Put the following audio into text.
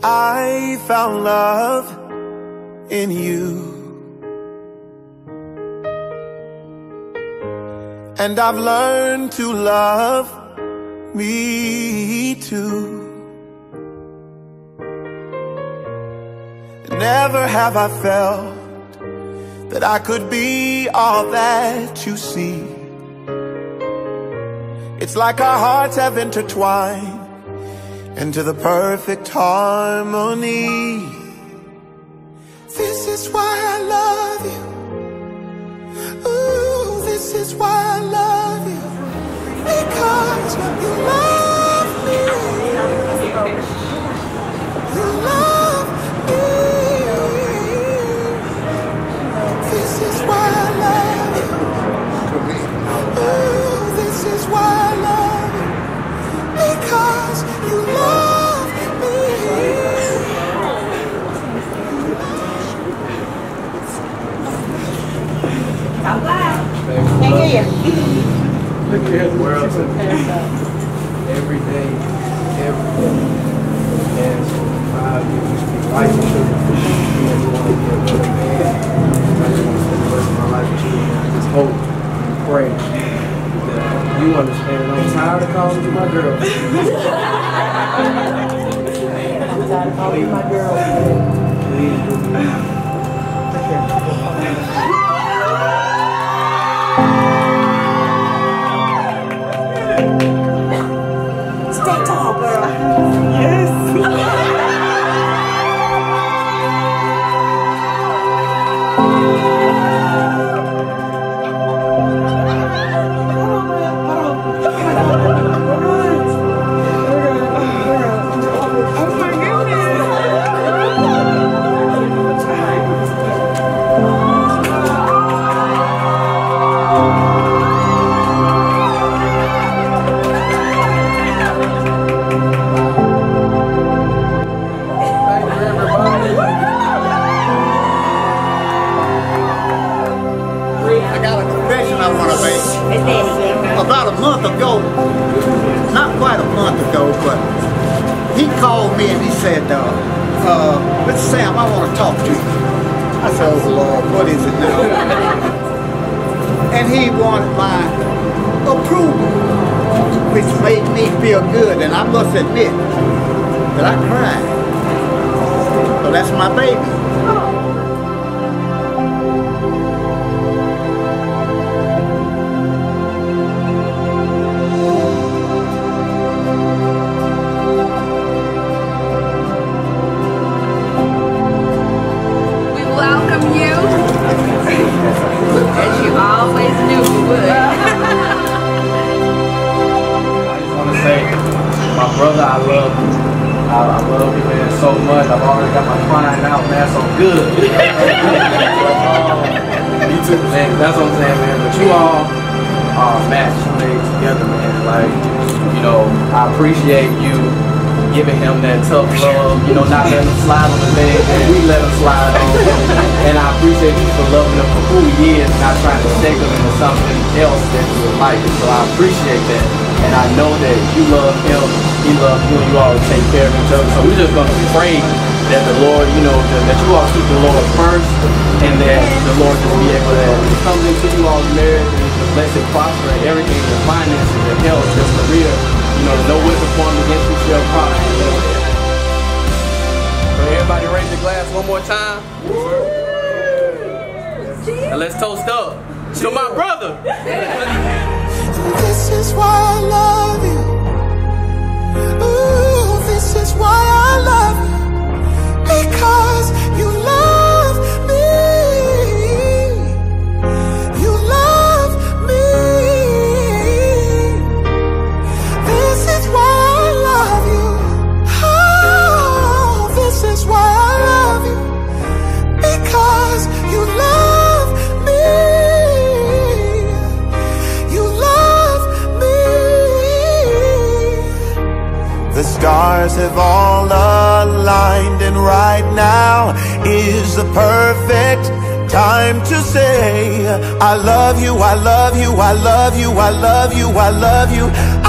I found love in you. And I've learned to love me too. Never have I felt that I could be all that you see. It's like our hearts have intertwined into the perfect harmony. This is why I love you. Ooh, this is why I love you. Because you love me. You love me. This is why I love you. Ooh, this is why I love you. Because you love me. Come loud. Can't hear you. Look at the world every day. And so 5 years used to be life insurance for me. I just want to be a better man. I just want to spend the rest of my life with you. And I just hope and pray that you understand. I'm tired of calling you my girl. I'm tired of calling you my girl. Please do me. Stay tall, girl. Yes. About a month ago, not quite a month ago, but he called me and he said, Mr. Sam, I want to talk to you. I said, oh Lord, what is it now? And he wanted my approval, which made me feel good, and I must admit that I cried. So that's my baby. As you always knew you would. I just want to say, my brother, I love you. I love you, man, so much. I've already got my crying out, man, so good. You too, man. That's what I'm saying, man. But you all are a match made together, man. Like, you know, I appreciate you giving him that tough love, you know, not letting him slide on the thing that we let him slide on. And I appreciate you for loving him for who he is, not trying to shake him into something else that you would like. And so I appreciate that. And I know that you love him, he loves you, and you all take care of each other. So we're just going to pray that the Lord, you know, that you all keep the Lord first, and that the Lord just be able to come into you all's marriage and to bless it, prosper, and everything, your finances, your health, your career. You know, no weapon formed against you shall prosper. So everybody raise the glass one more time. And let's toast up to my brother. This is why I love you. Ooh, this is why I love you. Because you love me. You love me. This is why I love you. Oh, this is why I love you. Because you love me. You love me. The stars have all aligned, and right now is the perfect time to say I love you, I love you, I love you, I love you, I love you.